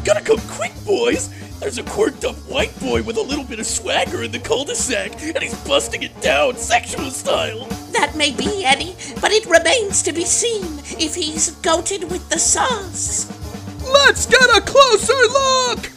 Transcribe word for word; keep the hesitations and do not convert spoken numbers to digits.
Gotta come quick, boys! There's a quirked up white boy with a little bit of swagger in the cul-de-sac, and he's busting it down sexual style. That may be, Eddy, but it remains to be seen if he's goated with the sauce. Let's get a closer look!